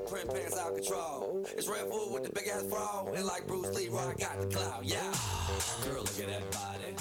print pants out control. It's Red Bull with the big ass bra, and like Bruce Lee, I got the clout. Yeah, girl, look at that body.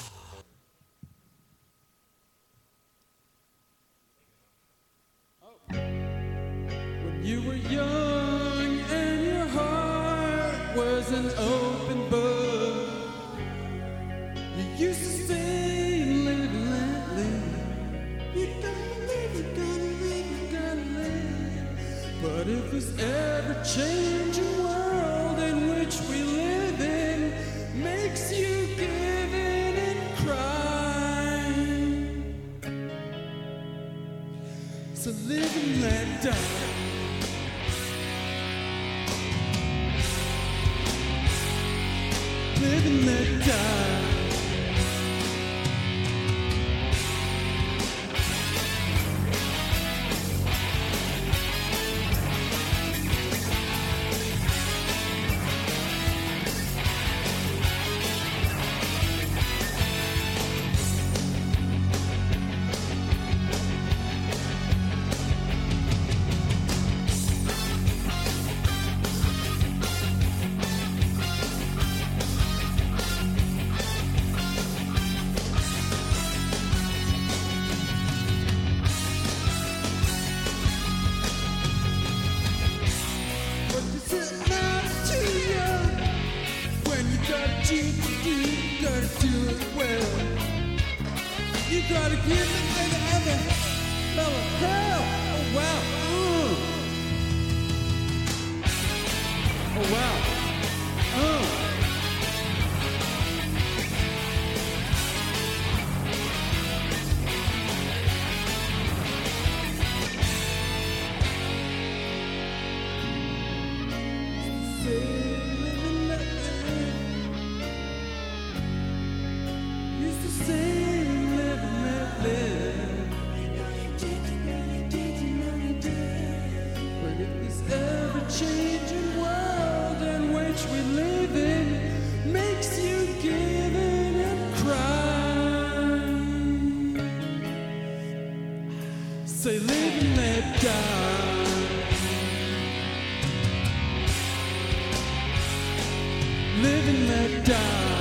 When you were young and your heart was an open book, you used to say, live and let live. You gotta live, you gotta live, you gotta live. But if this ever-changing world in which we live in makes you give in and cry, so live and let die. Live and let die. You gotta do it well. You gotta give it like ever fella hell. Oh wow. Oh wow. Changing world in which we live in makes you give in and cry. Say live and let die. Live and let die.